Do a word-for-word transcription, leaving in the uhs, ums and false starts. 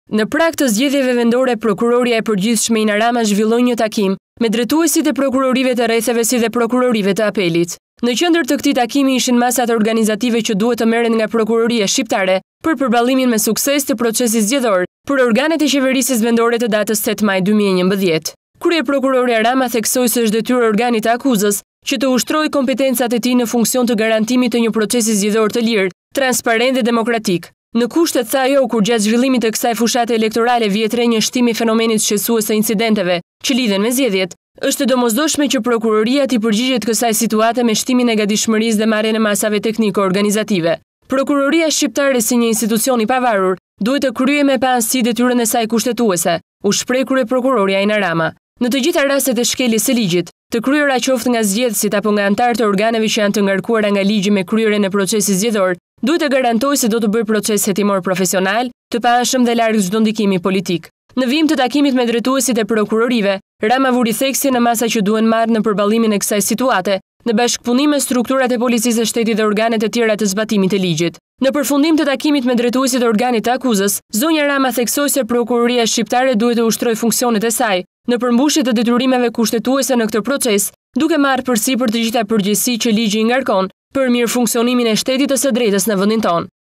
Në prag të zgjedhjeve vendore, Prokuroria e Përgjithshme Ina Rama zhvilloi një takim me drejtuesit e prokurorive të rretheve si dhe prokurorive të apelit. Në qendër të këtij takimi ishin masat organizative që duhet të merren nga Prokuroria Shqiptare për përballimin me sukses të procesit zgjedhor për organet e qeverisjes vendore të datës tetë maj dy mijë e njëmbëdhjetë. Kryeprokurorja Rama theksoi se është detyrë e organit të akuzës që të ushtrojë kompetencat e tij në funksion të garantimit të një procesi zgjedhor të lirë, transparent dhe demokratik. Në kushtet, tha ajo, kur gjatë zhvillimit të kësaj fushate elektorale vjet re një shtimi i fenomenit shqetësues të incidenteve që lidhen me zgjedhjet, është e domosdoshme që prokuroria t'i përgjigjet kësaj situate me shtimin e gatishmërisë dhe marrjen e masave tekniko-organizative. Prokuroria shqiptare si një institucion i pavarur duhet të kryejë me paanësi detyrën e saj kushtetuese, u shpreh kryeprokurorja Ina Rama. Në të gjitha rastet e shkeljes së ligjit, të kryera qoftë nga zgjedhësit apo nga anëtarët e organeve që janë të ngarkuara nga ligji me kryerjen e procesit zgjedhor, duhet të garantojë se do të bëjë proces hetimor profesional, të paanshëm dhe larg çdo ndikimi politik. Në vijim të takimit me drejtuesit e prokurorive, Rama vuri theksje në masa që duhen marrë në përballimin e kësaj situate, në bashkëpunim me strukturat e policisë së shtetit dhe organet e tjera të zbatimit të ligjit. Në përfundim të takimit me drejtuesit e organit të akuzës, zonja Rama theksoi se prokuroria shqiptare duhet të ushtrojë funksionet e saj në përmbushje të detyrimeve kushtetuese në këtë proces, duke marrë përsipër të gjitha përgjegjësitë që ligji i ngarkon për mirë funksionimin e shtetit të së drejtës në vendin tonë.